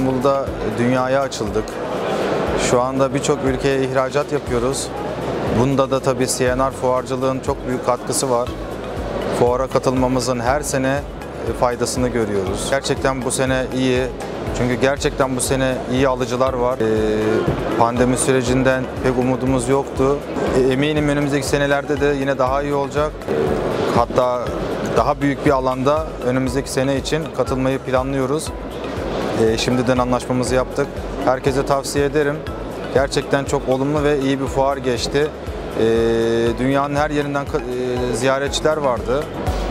İstanbul'da dünyaya açıldık. Şu anda birçok ülkeye ihracat yapıyoruz. Bunda da tabii CNR fuarcılığın çok büyük katkısı var. Fuara katılmamızın her sene faydasını görüyoruz. Gerçekten bu sene iyi. Çünkü gerçekten bu sene iyi alıcılar var. Pandemi sürecinden pek umudumuz yoktu. Eminim önümüzdeki senelerde de yine daha iyi olacak. Hatta daha büyük bir alanda önümüzdeki sene için katılmayı planlıyoruz. Şimdiden anlaşmamızı yaptık. Herkese tavsiye ederim. Gerçekten çok olumlu ve iyi bir fuar geçti. Dünyanın her yerinden ziyaretçiler vardı.